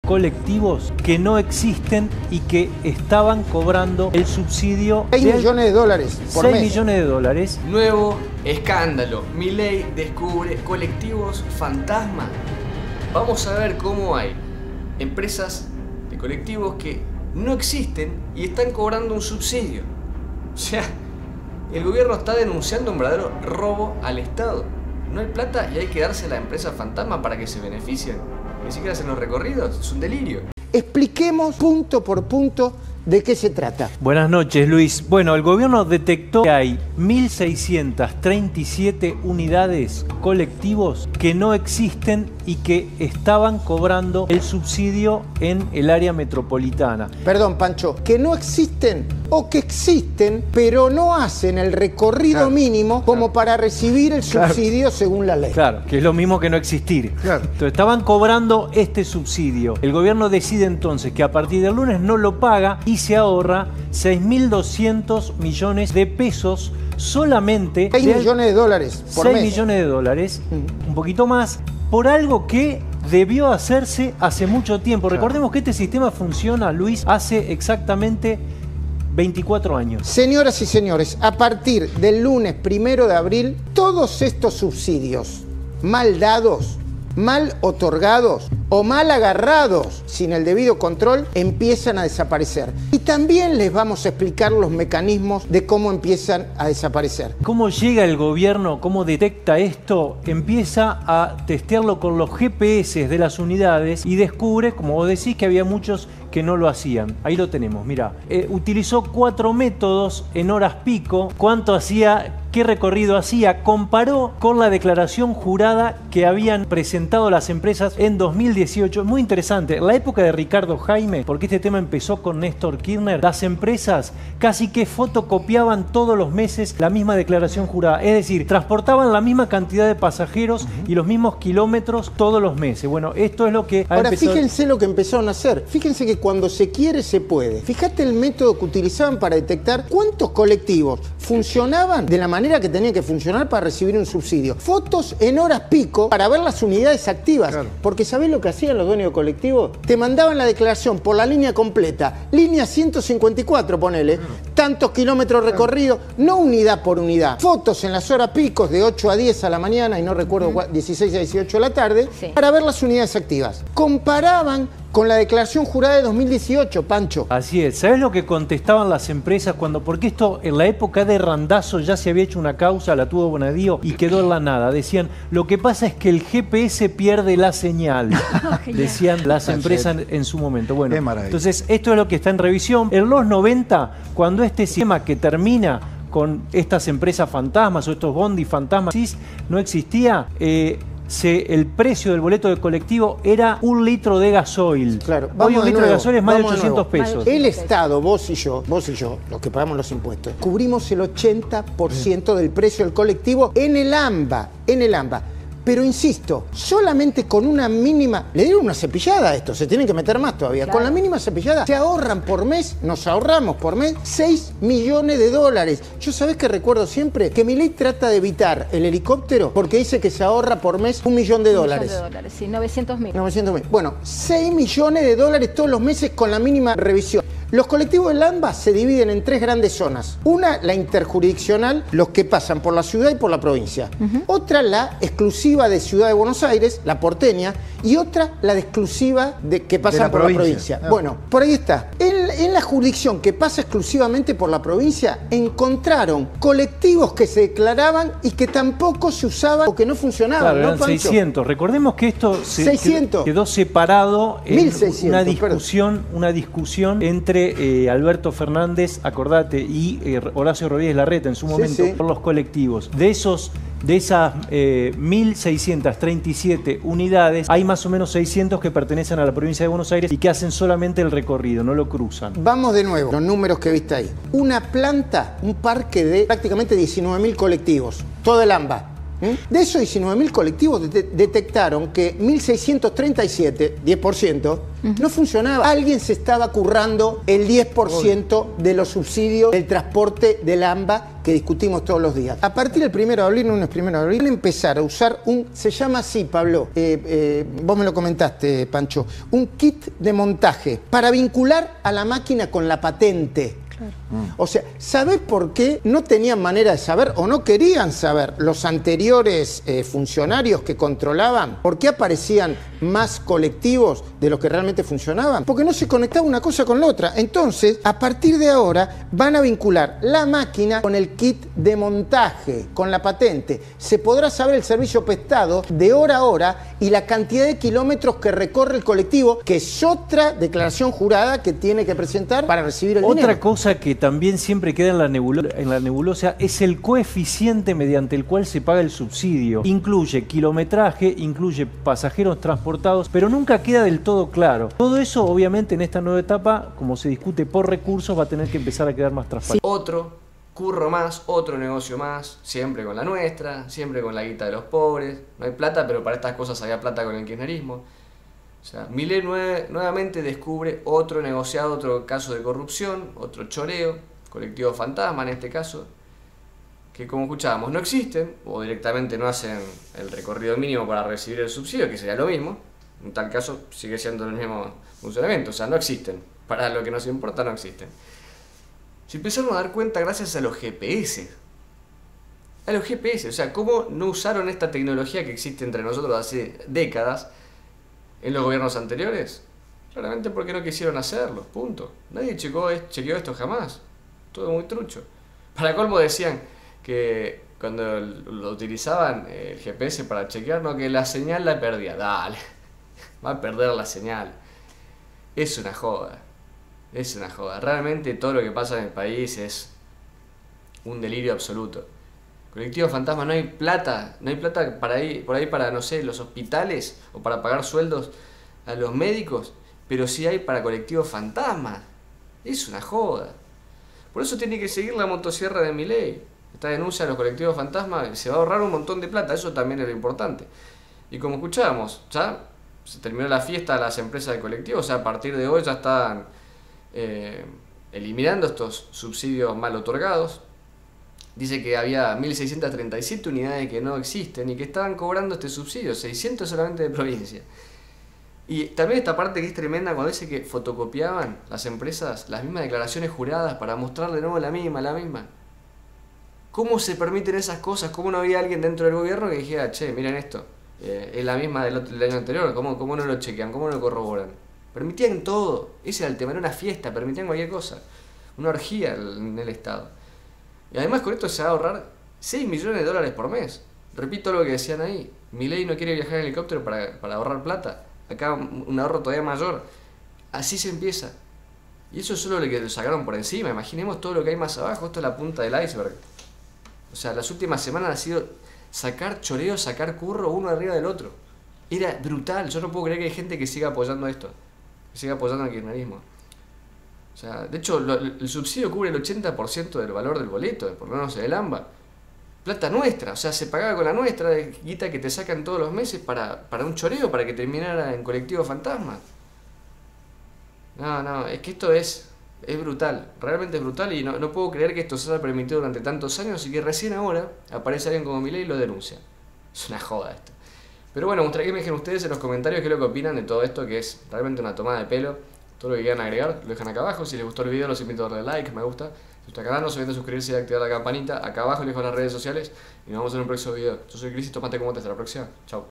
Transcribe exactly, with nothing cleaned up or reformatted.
colectivos que no existen y que estaban cobrando el subsidio seis millones de dólares por mes. seis millones de dólares. Nuevo escándalo. Milei descubre colectivos fantasma. Vamos a ver cómo hay empresas de colectivos que no existen y están cobrando un subsidio. O sea, el gobierno está denunciando un verdadero robo al Estado. No hay plata y hay que darse a la empresa fantasma para que se beneficien. Ni siquiera hacen los recorridos, es un delirio. Expliquemos punto por punto de qué se trata. Buenas noches, Luis. Bueno, el gobierno detectó que hay mil seiscientas treinta y siete unidades colectivos que no existen y que estaban cobrando el subsidio en el área metropolitana. Perdón, Pancho, que no existen o que existen, pero no hacen el recorrido claro, mínimo como claro. para recibir el subsidio claro. según la ley. Claro, que es lo mismo que no existir. Claro. Entonces, estaban cobrando este subsidio. El gobierno decide entonces que a partir del lunes no lo paga y se ahorra seis mil doscientos millones de pesos solamente. seis millones de dólares por mes. seis millones de dólares, uh-huh. un poquito más, por algo que debió hacerse hace mucho tiempo. Claro. Recordemos que este sistema funciona, Luis, hace exactamente veinticuatro años. Señoras y señores, a partir del lunes primero de abril, todos estos subsidios mal dados, mal otorgados o mal agarrados sin el debido control empiezan a desaparecer. Y también les vamos a explicar los mecanismos de cómo empiezan a desaparecer. ¿Cómo llega el gobierno? ¿Cómo detecta esto? Empieza a testearlo con los G P S de las unidades y descubre, como vos decís, que había muchos que no lo hacían. Ahí lo tenemos, mirá. Eh, utilizó cuatro métodos en horas pico. ¿Cuánto hacía? ¿Qué recorrido hacía? Comparó con la declaración jurada que habían presentado las empresas en dos mil dieciocho. Muy interesante. En la época de Ricardo Jaime, porque este tema empezó con Néstor Kirchner, las empresas casi que fotocopiaban todos los meses la misma declaración jurada. Es decir, transportaban la misma cantidad de pasajeros uh-huh. y los mismos kilómetros todos los meses. Bueno, esto es lo que ha Ahora, empezado... fíjense lo que empezaron a hacer. Fíjense que cuando se quiere, se puede. Fíjate el método que utilizaban para detectar cuántos colectivos funcionaban de la manera que tenían que funcionar para recibir un subsidio. Fotos en horas pico para ver las unidades activas. Claro. Porque ¿sabés lo que hacían los dueños de colectivos? Te mandaban la declaración por la línea completa. Línea ciento cincuenta y cuatro, ponele. Claro. Tantos kilómetros recorridos, no unidad por unidad. Fotos en las horas picos de ocho a diez a la mañana y no recuerdo, uh-huh. dieciséis a dieciocho de la tarde, sí. para ver las unidades activas. Comparaban con la declaración jurada de dos mil dieciocho, Pancho. Así es. ¿Sabés lo que contestaban las empresas cuando? Porque esto en la época de Randazzo ya se había hecho una causa, la tuvo Bonadío y quedó en la nada. Decían, lo que pasa es que el G P S pierde la señal. Decían las empresas en, en su momento. Bueno, entonces esto es lo que está en revisión. En los noventa, cuando este sistema que termina con estas empresas fantasmas o estos bondi fantasmas no existía, eh, Se, el precio del boleto de colectivo era un litro de gasoil. Claro, hoy un litro de, de gasoil es más de ochocientos de pesos. El Estado, vos y yo, vos y yo, los que pagamos los impuestos, cubrimos el ochenta por ciento del precio del colectivo en el AMBA, en el AMBA. Pero insisto, solamente con una mínima... Le dieron una cepillada a esto, se tienen que meter más todavía. Claro. Con la mínima cepillada se ahorran por mes, nos ahorramos por mes, seis millones de dólares. Yo sabés que recuerdo siempre que Milei trata de evitar el helicóptero porque dice que se ahorra por mes un millón de dólares. Un millón de dólares, sí, novecientos mil. novecientos mil. Bueno, seis millones de dólares todos los meses con la mínima revisión. Los colectivos del AMBA se dividen en tres grandes zonas. Una, la interjurisdiccional, los que pasan por la ciudad y por la provincia. Uh-huh. Otra, la exclusiva de Ciudad de Buenos Aires, la porteña. Y otra, la de exclusiva de que pasan la por provincia. la provincia. Ah. Bueno, por ahí está. En, en la jurisdicción que pasa exclusivamente por la provincia, encontraron colectivos que se declaraban y que tampoco se usaban o que no funcionaban. Claro, ¿no, eran Pancho? seiscientos. Recordemos que esto se seiscientos. Quedó separado en mil seiscientos, una discusión, una discusión entre Eh, Alberto Fernández, acordate, y eh, Horacio Rodríguez Larreta en su momento, sí, sí. por los colectivos. De esos, de esas eh, mil seiscientas treinta y siete unidades, hay más o menos seiscientos que pertenecen a la provincia de Buenos Aires y que hacen solamente el recorrido, no lo cruzan. Vamos de nuevo, los números que viste ahí. Una planta, un parque de prácticamente diecinueve mil colectivos, todo el AMBA. ¿Mm? De esos diecinueve mil colectivos de detectaron que mil seiscientos treinta y siete, diez por ciento, uh-huh. no funcionaba. Alguien se estaba currando el diez por ciento de los subsidios del transporte del AMBA que discutimos todos los días. A partir del primero de abril, no es primero de abril, van a empezar a usar un, se llama así, Pablo, eh, eh, vos me lo comentaste, Pancho, un kit de montaje para vincular a la máquina con la patente. Claro. Mm. O sea, ¿sabés por qué no tenían manera de saber o no querían saber los anteriores eh, funcionarios que controlaban? ¿Por qué aparecían más colectivos de los que realmente funcionaban? Porque no se conectaba una cosa con la otra. Entonces, a partir de ahora, van a vincular la máquina con el kit de montaje, con la patente. Se podrá saber el servicio prestado de hora a hora y la cantidad de kilómetros que recorre el colectivo, que es otra declaración jurada que tiene que presentar para recibir el Otra dinero. Otra cosa que también siempre queda en la, nebulo en la nebulosa es el coeficiente mediante el cual se paga el subsidio. Incluye kilometraje, incluye pasajeros transportados, pero nunca queda del todo claro. Todo eso, obviamente, en esta nueva etapa, como se discute por recursos, va a tener que empezar a quedar más transparente. Otro curro más, otro negocio más, siempre con la nuestra, siempre con la guita de los pobres. No hay plata, pero para estas cosas había plata con el kirchnerismo. O sea, Milei nueve, nuevamente descubre otro negociado, otro caso de corrupción, otro choreo, colectivo fantasma en este caso, que como escuchábamos no existen, o directamente no hacen el recorrido mínimo para recibir el subsidio, que sería lo mismo. En tal caso sigue siendo el mismo funcionamiento, o sea, no existen. Para lo que nos importa no existen. Se empezaron a dar cuenta gracias a los G P S. A los G P S, o sea, cómo no usaron esta tecnología que existe entre nosotros hace décadas en los gobiernos anteriores. Claramente porque no quisieron hacerlo, punto. Nadie chequeó, chequeó esto jamás. Todo muy trucho. Para colmo decían que cuando lo utilizaban el G P S para chequear, no, que la señal la perdía. Dale, va a perder la señal. Es una joda. Es una joda. Realmente todo lo que pasa en el país es un delirio absoluto. Colectivo fantasma, no hay plata, no hay plata para ahí, por ahí para, no sé, los hospitales o para pagar sueldos a los médicos, pero sí hay para colectivo fantasma. Es una joda. Por eso tiene que seguir la motosierra de Milei. Esta denuncia de los colectivos fantasma se va a ahorrar un montón de plata, eso también es lo importante. Y como escuchábamos, ya se terminó la fiesta a las empresas de colectivos, o sea, a partir de hoy ya están eh, eliminando estos subsidios mal otorgados. Dice que había mil seiscientas treinta y siete unidades que no existen y que estaban cobrando este subsidio, seiscientos solamente de provincia. Y también esta parte que es tremenda cuando dice que fotocopiaban las empresas las mismas declaraciones juradas para mostrar de nuevo la misma, la misma. ¿Cómo se permiten esas cosas? ¿Cómo no había alguien dentro del gobierno que dijera, che, miren esto, eh, es la misma del, otro, del año anterior, ¿cómo, cómo no lo chequean? ¿Cómo no lo corroboran? Permitían todo, ese era el tema, era una fiesta, permitían cualquier cosa, una orgía en el Estado. Y además con esto se va a ahorrar seis millones de dólares por mes. Repito lo que decían ahí, Milei no quiere viajar en helicóptero para, para ahorrar plata. Acá un ahorro todavía mayor. Así se empieza. Y eso es solo lo que lo sacaron por encima. Imaginemos todo lo que hay más abajo. Esto es la punta del iceberg. O sea, las últimas semanas ha sido sacar choreo, sacar curro uno arriba del otro. Era brutal. Yo no puedo creer que hay gente que siga apoyando esto. Que siga apoyando al kirchnerismo. O sea, de hecho, lo, el subsidio cubre el ochenta por ciento del valor del boleto, por lo menos el AMBA. Plata nuestra, o sea, se pagaba con la nuestra, de guita que te sacan todos los meses para, para un choreo, para que terminara en colectivo fantasma. No, no, es que esto es, es brutal, realmente es brutal y no, no puedo creer que esto se haya permitido durante tantos años y que recién ahora aparece alguien como Milei y lo denuncia. Es una joda esto. Pero bueno, me gustaría que me dejen ustedes en los comentarios qué es lo que opinan de todo esto, que es realmente una tomada de pelo. Todo lo que quieran agregar, lo dejan acá abajo. Si les gustó el video, los invito a darle like, me gusta. Suscribirse al canal, no se olviden de suscribirse y activar la campanita. Acá abajo les dejo las redes sociales y nos vemos en un próximo video. Yo soy Cris y tomate como te. Hasta la próxima. Chao.